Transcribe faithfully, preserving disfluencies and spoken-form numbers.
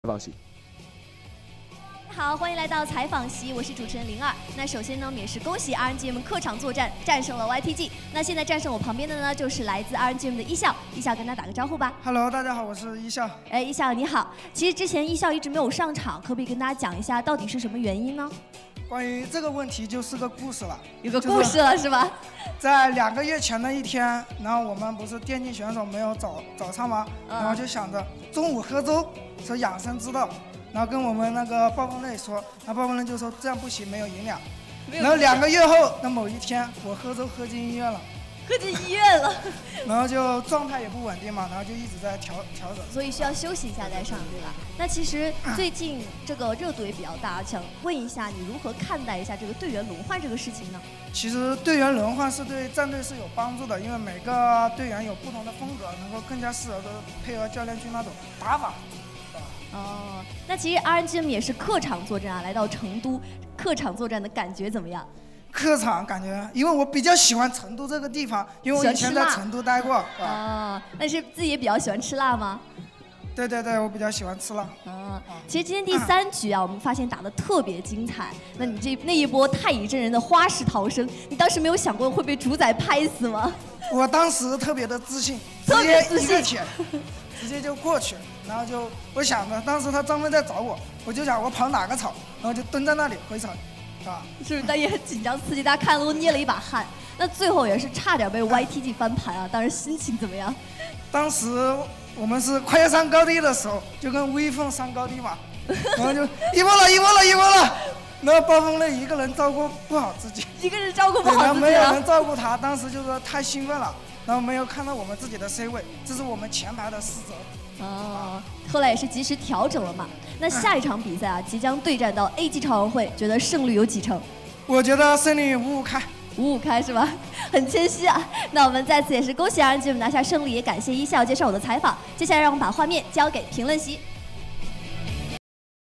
采访席。 好，欢迎来到采访席，我是主持人灵儿。那首先呢，我们也是恭喜 R N G M 客场作战战胜了 Y T G。那现在站上我旁边的呢，就是来自 R N G M 的一笑，一笑跟他打个招呼吧。 Hello， 大家好，我是一笑。 哎，一笑你好。其实之前一笑一直没有上场，可不可以跟大家讲一下到底是什么原因呢？ 关于这个问题就是个故事了， 有个故事了、就是、是吧？ 在两个月前的一天，然后我们不是电竞选手没有早早餐吗？嗯、然后就想着中午喝粥是养生之道，然后跟我们那个暴风类说，那暴风类就说这样不行，没有营养。然后两个月后的某一天，我喝粥喝进医院了。 喝进医院了， 然后就状态也不稳定嘛，然后就一直在调调整， 所以需要休息一下再上，对吧？那其实最近这个热度也比较大，想问一下你如何看待一下这个队员轮换这个事情呢？ 其实队员轮换是对战队是有帮助的，因为每个队员有不同的风格，能够更加适合的配合教练军那种打法。 哦，那其实 R N G M 也是客场作战啊，来到成都，客场作战的感觉怎么样？ 客场感觉，因为我比较喜欢成都这个地方，因为我以前在成都待过。 哦，那是自己也比较喜欢吃辣吗？ 对对对，我比较喜欢吃辣。 啊，其实今天第三局啊，我们发现打得特别精彩。那你这那一波太乙真人的花式逃生，你当时没有想过会被主宰拍死吗？ 我当时特别的自信，直接一个铁，直接就过去，然后就我想着，当时他张飞在找我，我就想我跑哪个草，然后就蹲在那里回草。啊， 是不是？但也很紧张刺激，大家看了都捏了一把汗。那最后也是差点被 Y T G 翻盘啊！当时心情怎么样？ 当时我们是快要上高地的时候，就跟威风上高地嘛，然后就一波了，一波了，一波了。然后暴风类一个人照顾不好自己， 一个人照顾不好自己， 然后没有人照顾他，当时就是太兴奋了，然后没有看到我们自己的 C 位，这是我们前排的失责。 哦，后来也是及时调整了嘛。那下一场比赛啊，即将对战到 A G 超王会，觉得胜率有几成？ 我觉得胜率五五开， 五五开是吧？很谦虚啊。那我们在此也是恭喜 R N G M 拿下胜利，也感谢一笑接受我的采访。接下来让我们把画面交给评论席。